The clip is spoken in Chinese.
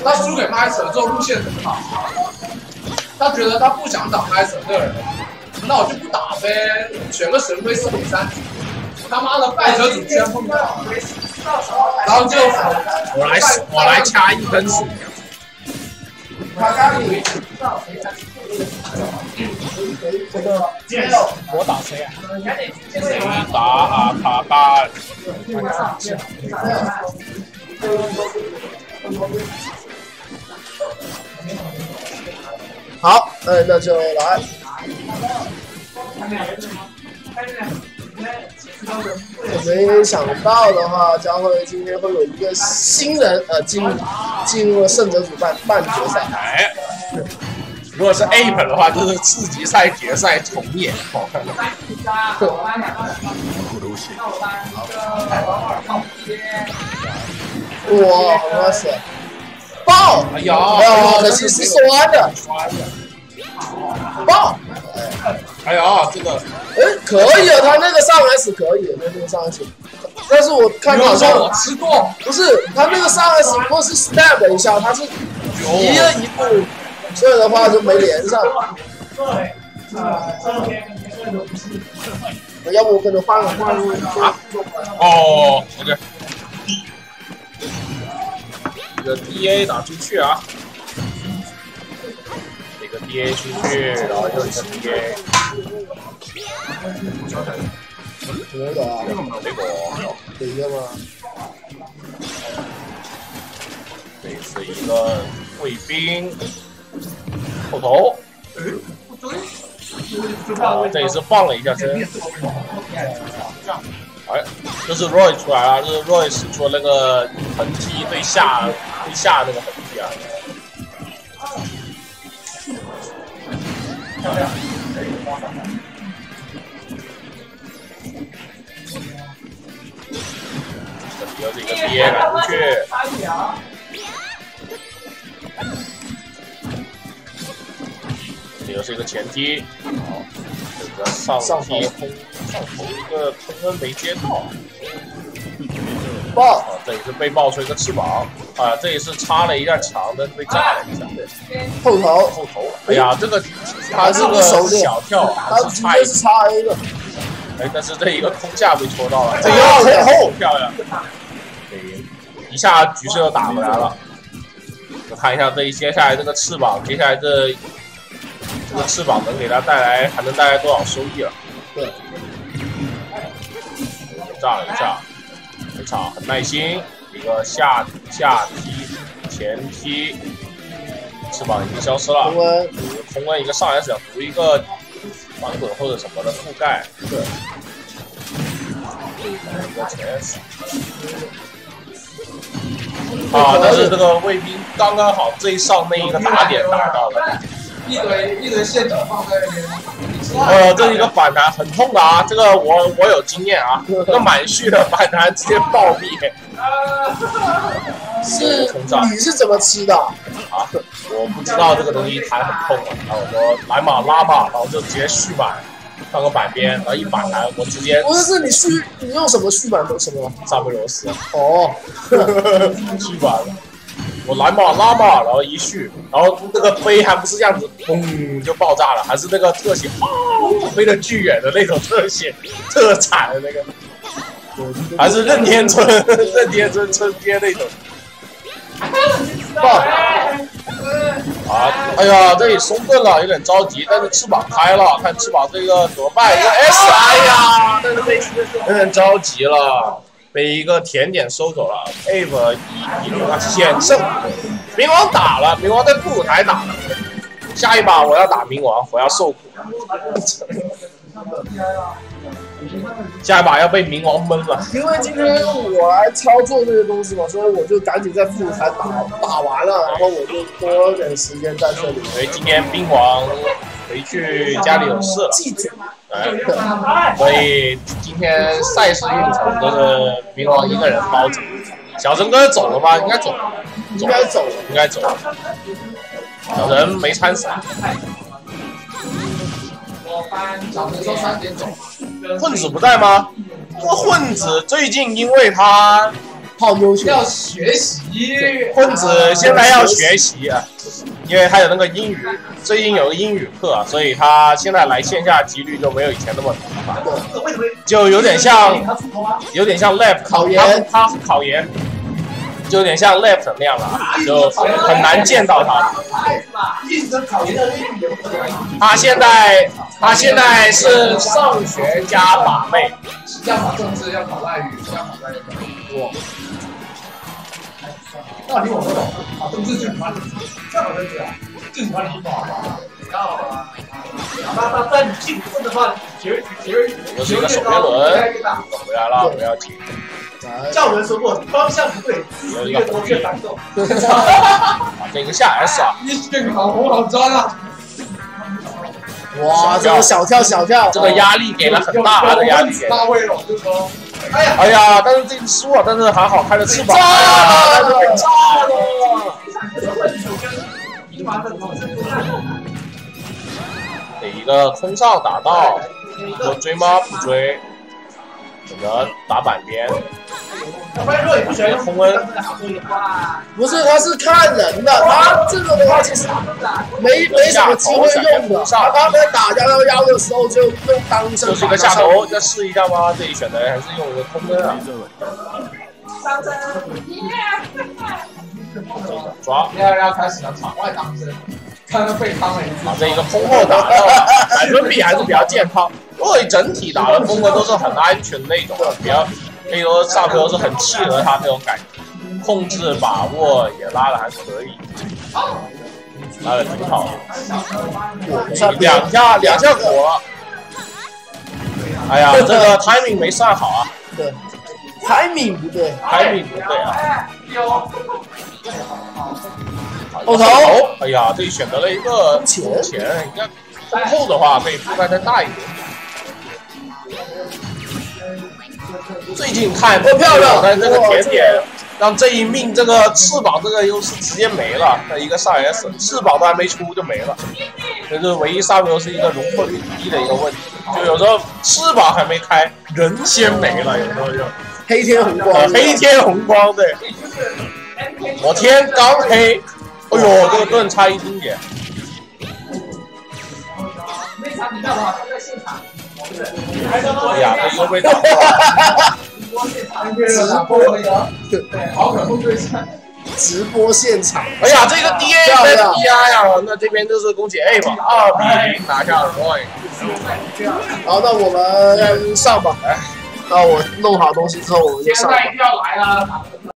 他输给麦扯之后路线很好，他觉得他不想打麦扯这个人，那我就不打呗，选个神龟4比3，他妈的败者主圈碰到，然后就我来掐一根水。我打谁啊？谁打阿卡巴？ 好，那就来。没想到的话，将会今天会有一个新人进入了胜者组半决赛。 哎，如果是 Ape 的话，就是次级赛决赛重演。 哇，好像是爆！ 哎呀， 可惜是酸的。爆！ 哎呀，这个， 可以啊，他那个上 S 可以，那个上 S， 但是我看好像我吃过， 不是他那个上 S 不过是 stab 一下，他是移了一步，所以的话就没连上。要不我可能换路啊？ 哦 ，OK， 这个 DA 打出去啊。一个 DA 出去，然后又一个 DA。 没有啊？ 这个哪个吗？ 这是一个卫兵后头。这也是放了一下身。哎，这是 Roy 出来了，这是 Roy 使出那个横踢对下那个横踢啊。漂亮，又是一个 DA 赶出去，这又是一个前踢，好，这个上踢上头一个腾恩没接到， 爆！ 这也是被爆出一个翅膀啊，这也是插了一下墙的，被炸了一下， 后头， 哎呀，这个他这个小跳啊， 他直接是插 A 的， 哎，但是这一个空下被戳到了， 这个后漂亮，一下局势又打回来了。我看一下这接下来这个翅膀，接下来这个翅膀能给他还能带来多少收益了？ 对， 炸了一下，非常很耐心，一个下踢前踢，翅膀已经消失了。空温一个上来想读一个翻滚或者什么的覆盖，对，一个前死。啊！但是这个卫兵刚刚好这一上那一个打点打到了， 一堆陷阱放在那边。 这是一个反弹很痛的啊！这个我有经验啊，这个满蓄的反弹直接暴毙。 你是怎么吃的？ 啊，我不知道这个东西弹很痛啊，然后我说来嘛拉嘛，然后就直接续板。放个板边，然后一反弹，我直接不是你用什么续板都什么？ 萨布罗斯哦， 续板，我来嘛拉嘛，然后一续，然后那个飞还不是这样子，嘣就爆炸了，还是那个特写，飞得巨远的那种特写，特惨的那个，还是任天村春街那种，爆！啊，哎呀，这里松顿了，有点着急，但是翅膀开了，看翅膀这个怎么办？一个 S， 哎呀，但是被有点着急了，被一个甜点收走了。Ape 以0险胜，冥王打了，冥王在副舞台打了，下一把我要打冥王，我要受苦。下一把要被冥王闷了。 因为今天我来操作这些东西嘛，所以我就赶紧在副舞台打完了，然后我就多点时间在这里。 因为今天冰王回去家里有事了， 记住， 所以今天赛事运程都是冥王一个人包整。小陈哥走了吗？应该走了， 应该走了， 应该走了。小陈没参赛。 小陈说3点走。 混子不在吗？这个混子最近因为他泡妞去要学习。 混子现在要学习啊，因为他有那个英语，最近有个英语课，所以他现在来线下几率就没有以前那么频繁，就有点像 lab 考研， 他是考研。就有点像 left 那样了，就很难见到他。他现在是上学加把妹， 要考政治，要考外语，要考外语。哇！道理我都懂，考政治就喜欢你，要考政治啊，就喜欢你不好吧？不要啊！那你进步的话， 又是一个手边轮，回来了，不要紧。 教人说过，方向不对，越多越难受。 这个下 S 啊！ 一训好红好专啊！ 哇，这个小跳， 这个压力给了很大的压力给。 大卫了，就说， 哎呀，但是这个输了，但是还好开了翅膀，但是被炸了。给一个空上打到，我追吗？不追。整个打板边，洪恩不是，他是看人的，他这个的话其实没什么机会用的。他在打压到腰的时候就用当身， 就是一个下头，再试一下吗？这里选的还是用一个空恩啊。抓， 要开始了，场外当真。看到被康了一次， 把这一个风后打到百分比还是比较健康，因为整体打的风格都是很安全的那种，比较可以说萨普欧是很契合他这种感觉，控制把握也拉的还可以，拉的挺好的，两下火了，哎呀，这个 timing 没算好啊， 对 ，timing 不对 ，timing 不对啊。 后头， 哎呀，这里选择了一个前，应该中后的话可以覆盖再大一点。最近看不漂亮，但这个甜点让这一命这个翅膀这个优势直接没了。那一个上 S 翅膀都还没出就没了，这是唯一上游是一个容错率低的一个问题。就有时候翅膀还没开，人先没了，有时候就黑天红光， 黑天红光对。我天刚黑。哎呦，这个盾差一丁点。 那场比赛我好像在现场。 哎呀，这又被打破了。对，好可控对战。 直播现场。 哎呀，这个 DA 跟 DI 呀，那这边就是恭喜 A 吧，2-0拿下了 Roy。 好，那我们上吧。那我弄好东西之后，我们就上吧。 现在一定要来了。